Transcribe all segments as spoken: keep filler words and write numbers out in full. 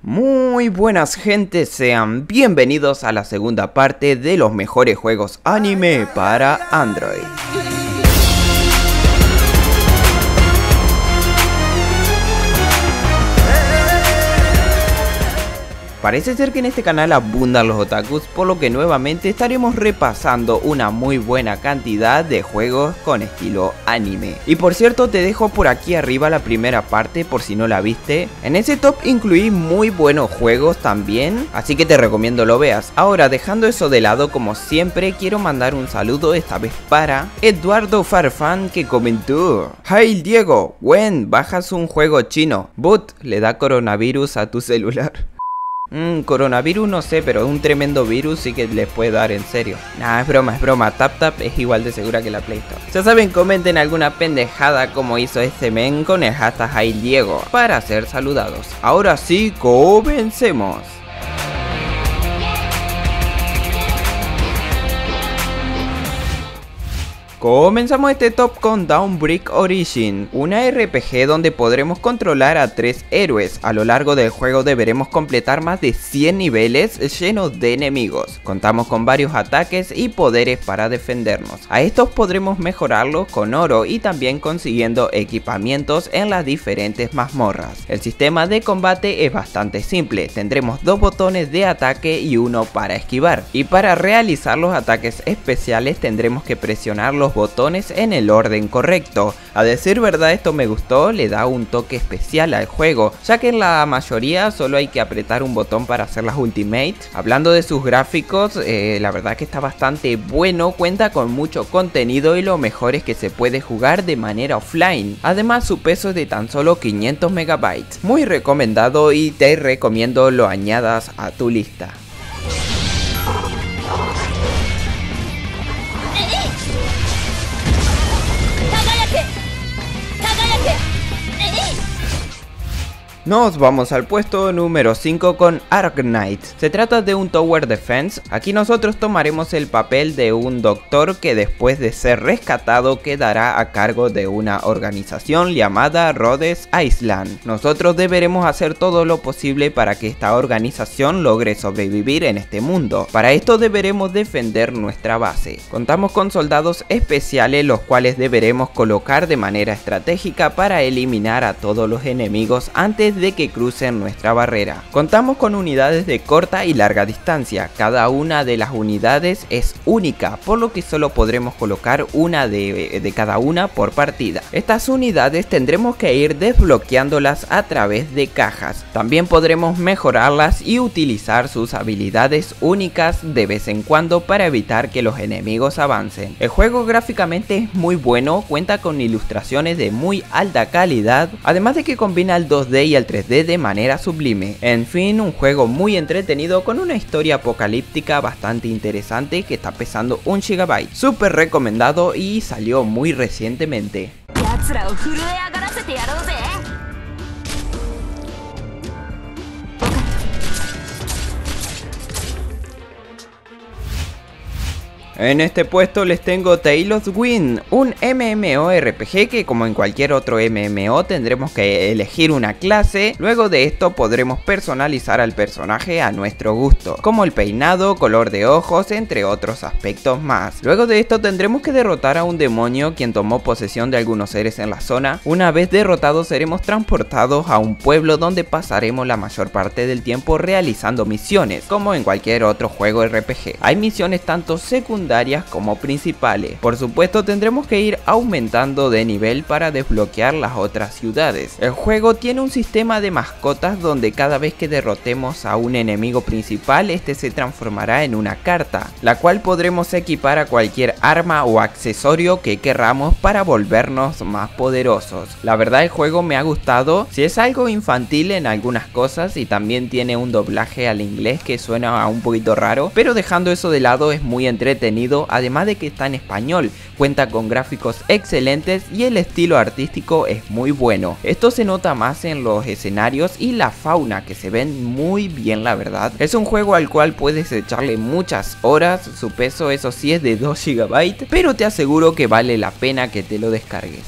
Muy buenas gente, sean bienvenidos a la segunda parte de los mejores juegos anime para Android. Parece ser que en este canal abundan los otakus, por lo que nuevamente estaremos repasando una muy buena cantidad de juegos con estilo anime. Y por cierto, te dejo por aquí arriba la primera parte por si no la viste. En ese top incluí muy buenos juegos también, así que te recomiendo lo veas. Ahora, dejando eso de lado, como siempre, quiero mandar un saludo esta vez para Eduardo Farfán, que comentó: "Hey Diego, when bajas un juego chino, but le da coronavirus a tu celular". Mmm, coronavirus no sé, pero un tremendo virus sí que les puede dar, en serio. Nah, es broma, es broma. TapTap es igual de segura que la Play Store. Ya saben, comenten alguna pendejada como hizo este men con el hashtag HeyDiego para ser saludados. Ahora sí, comencemos. Comenzamos este top con Dawnbreak Origin, una R P G donde podremos controlar a tres héroes. A lo largo del juego deberemos completar más de cien niveles llenos de enemigos. Contamos con varios ataques y poderes para defendernos. A estos podremos mejorarlos con oro y también consiguiendo equipamientos en las diferentes mazmorras. El sistema de combate es bastante simple, tendremos dos botones de ataque y uno para esquivar. Y para realizar los ataques especiales tendremos que presionar los botones en el orden correcto. A decir verdad, esto me gustó, le da un toque especial al juego, ya que en la mayoría solo hay que apretar un botón para hacer las ultimates. Hablando de sus gráficos, eh, la verdad que está bastante bueno, cuenta con mucho contenido y lo mejor es que se puede jugar de manera offline. Además, su peso es de tan solo quinientos megabytes. Muy recomendado y te recomiendo lo añadas a tu lista. Nos vamos al puesto número cinco con Arknight. Se trata de un Tower Defense. Aquí nosotros tomaremos el papel de un doctor que después de ser rescatado quedará a cargo de una organización llamada Rhodes Island. Nosotros deberemos hacer todo lo posible para que esta organización logre sobrevivir en este mundo. Para esto deberemos defender nuestra base. Contamos con soldados especiales los cuales deberemos colocar de manera estratégica para eliminar a todos los enemigos antes de que crucen nuestra barrera. Contamos con unidades de corta y larga distancia. Cada una de las unidades es única, por lo que solo podremos colocar una de, de cada una por partida. Estas unidades tendremos que ir desbloqueándolas a través de cajas. También podremos mejorarlas y utilizar sus habilidades únicas de vez en cuando para evitar que los enemigos avancen. El juego gráficamente es muy bueno, cuenta con ilustraciones de muy alta calidad, además de que combina el dos D y el tres D de manera sublime. En fin, un juego muy entretenido con una historia apocalíptica bastante interesante que está pesando un gigabyte. Súper recomendado y salió muy recientemente. En este puesto les tengo Tale of Wind, un MMORPG que, como en cualquier otro M M O, tendremos que elegir una clase. Luego de esto podremos personalizar al personaje a nuestro gusto, como el peinado, color de ojos, entre otros aspectos más. Luego de esto tendremos que derrotar a un demonio quien tomó posesión de algunos seres en la zona. Una vez derrotados seremos transportados a un pueblo donde pasaremos la mayor parte del tiempo realizando misiones, como en cualquier otro juego R P G. Hay misiones tanto secundarias como principales. Por supuesto, tendremos que ir aumentando de nivel para desbloquear las otras ciudades. El juego tiene un sistema de mascotas donde cada vez que derrotemos a un enemigo principal, este se transformará en una carta, la cual podremos equipar a cualquier arma o accesorio que querramos para volvernos más poderosos. La verdad, el juego me ha gustado. Si es algo infantil en algunas cosas y también tiene un doblaje al inglés que suena un poquito raro, pero dejando eso de lado es muy entretenido contenido, además de que está en español, cuenta con gráficos excelentes y el estilo artístico es muy bueno. Esto se nota más en los escenarios y la fauna, que se ven muy bien, la verdad. Es un juego al cual puedes echarle muchas horas, su peso eso sí es de dos gigabytes, pero te aseguro que vale la pena que te lo descargues.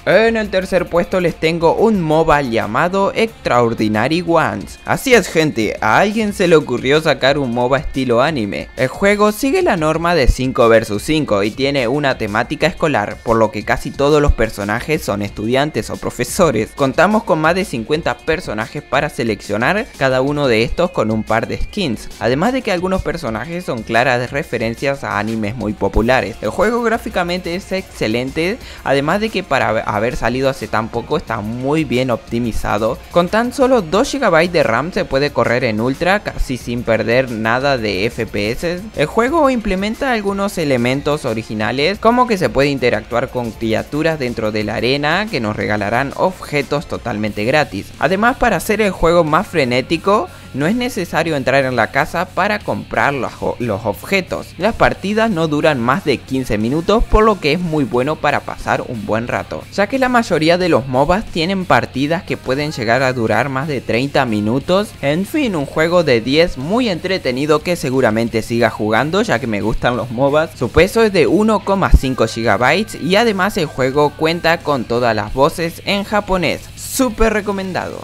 En el tercer puesto les tengo un MOBA llamado Extraordinary Ones. Así es gente, a alguien se le ocurrió sacar un MOBA estilo anime. El juego sigue la norma de cinco versus cinco y tiene una temática escolar, por lo que casi todos los personajes son estudiantes o profesores. Contamos con más de cincuenta personajes para seleccionar, cada uno de estos con un par de skins. Además de que algunos personajes son claras referencias a animes muy populares. El juego gráficamente es excelente, además de que para haber salido hace tan poco está muy bien optimizado. Con tan solo dos gigabytes de RAM se puede correr en ultra casi sin perder nada de F P S. El juego implementa algunos elementos originales, como que se puede interactuar con criaturas dentro de la arena que nos regalarán objetos totalmente gratis. Además, para hacer el juego más frenético, no es necesario entrar en la casa para comprar los, los objetos. Las partidas no duran más de quince minutos, por lo que es muy bueno para pasar un buen rato, ya que la mayoría de los MOBAs tienen partidas que pueden llegar a durar más de treinta minutos. En fin, un juego de diez muy entretenido que seguramente siga jugando, ya que me gustan los MOBAs. Su peso es de uno coma cinco gigabytes y además el juego cuenta con todas las voces en japonés. Súper recomendado.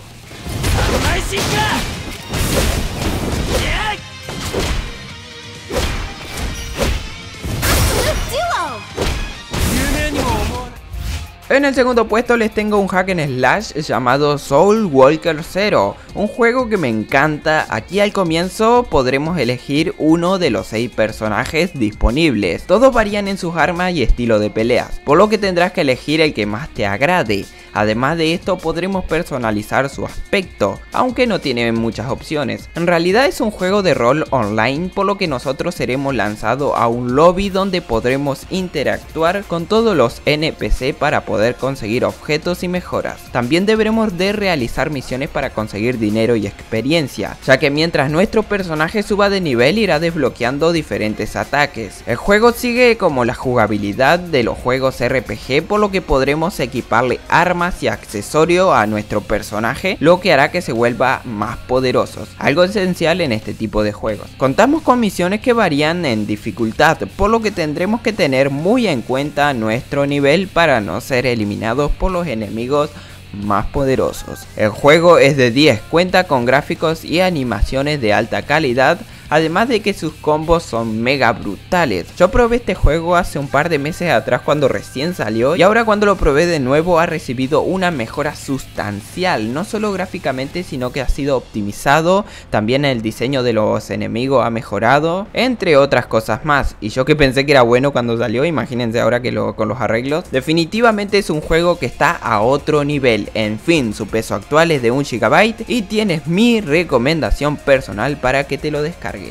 En el segundo puesto les tengo un hack and slash llamado Soul Walker Zero, un juego que me encanta. Aquí al comienzo podremos elegir uno de los seis personajes disponibles. Todos varían en sus armas y estilo de peleas, por lo que tendrás que elegir el que más te agrade. Además de esto podremos personalizar su aspecto, aunque no tiene muchas opciones. En realidad es un juego de rol online, por lo que nosotros seremos lanzados a un lobby donde podremos interactuar con todos los N P C para poder conseguir objetos y mejoras. También deberemos de realizar misiones para conseguir dinero y experiencia, ya que mientras nuestro personaje suba de nivel irá desbloqueando diferentes ataques. El juego sigue como la jugabilidad de los juegos R P G, por lo que podremos equiparle armas y accesorios a nuestro personaje, lo que hará que se vuelva más poderosos, algo esencial en este tipo de juegos. Contamos con misiones que varían en dificultad, por lo que tendremos que tener muy en cuenta nuestro nivel para no ser eliminados por los enemigos más poderosos. El juego es de diez, cuenta con gráficos y animaciones de alta calidad, además de que sus combos son mega brutales. Yo probé este juego hace un par de meses atrás cuando recién salió, y ahora cuando lo probé de nuevo ha recibido una mejora sustancial, no solo gráficamente sino que ha sido optimizado, también el diseño de los enemigos ha mejorado, entre otras cosas más. Y yo que pensé que era bueno cuando salió, imagínense ahora que lo, con los arreglos. Definitivamente es un juego que está a otro nivel. En fin, su peso actual es de un gigabyte y tienes mi recomendación personal para que te lo descargues.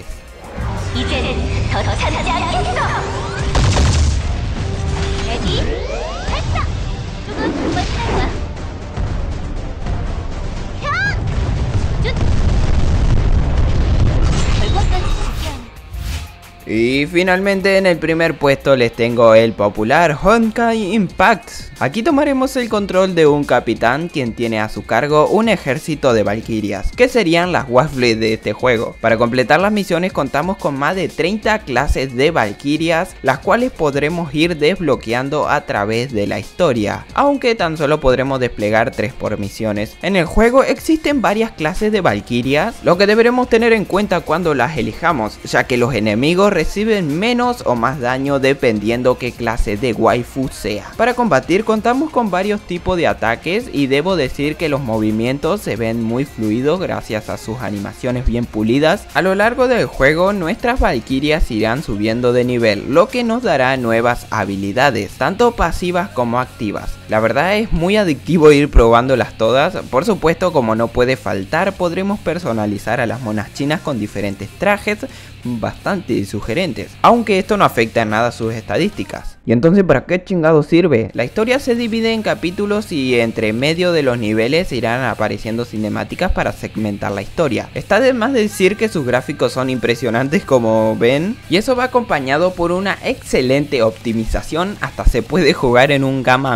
Y finalmente en el primer puesto les tengo el popular Honkai Impact. Aquí tomaremos el control de un capitán quien tiene a su cargo un ejército de valquirias, que serían las waffles de este juego. Para completar las misiones contamos con más de treinta clases de valquirias, las cuales podremos ir desbloqueando a través de la historia, aunque tan solo podremos desplegar tres por misiones. En el juego existen varias clases de valquirias, lo que deberemos tener en cuenta cuando las elijamos, ya que los enemigos reciben menos o más daño dependiendo qué clase de waifu sea. Para combatir contamos con varios tipos de ataques y debo decir que los movimientos se ven muy fluidos gracias a sus animaciones bien pulidas. A lo largo del juego nuestras valquirias irán subiendo de nivel, lo que nos dará nuevas habilidades, tanto pasivas como activas. La verdad es muy adictivo ir probándolas todas. Por supuesto, como no puede faltar, podremos personalizar a las monas chinas con diferentes trajes bastante sugerentes, aunque esto no afecta en nada a sus estadísticas. ¿Y entonces para qué chingado sirve? La historia se divide en capítulos y entre medio de los niveles irán apareciendo cinemáticas para segmentar la historia. Está de más decir que sus gráficos son impresionantes, como ven, y eso va acompañado por una excelente optimización. Hasta se puede jugar en un gama media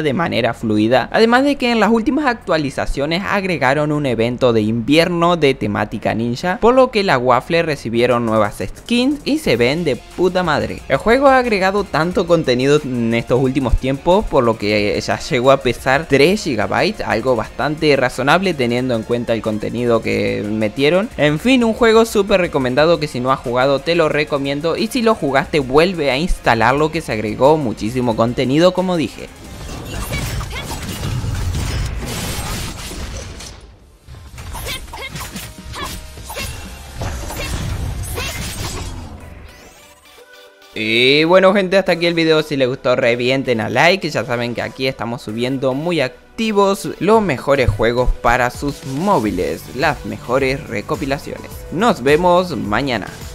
de manera fluida, además de que en las últimas actualizaciones agregaron un evento de invierno de temática ninja, por lo que las waffles recibieron nuevas skins y se ven de puta madre. El juego ha agregado tanto contenido en estos últimos tiempos, por lo que ya llegó a pesar tres gigabytes, algo bastante razonable teniendo en cuenta el contenido que metieron. En fin, un juego súper recomendado que si no has jugado te lo recomiendo, y si lo jugaste vuelve a instalarlo, que se agregó muchísimo contenido como dije. Y bueno gente, hasta aquí el video. Si les gustó revienten a like, ya saben que aquí estamos subiendo muy activos los mejores juegos para sus móviles, las mejores recopilaciones. Nos vemos mañana.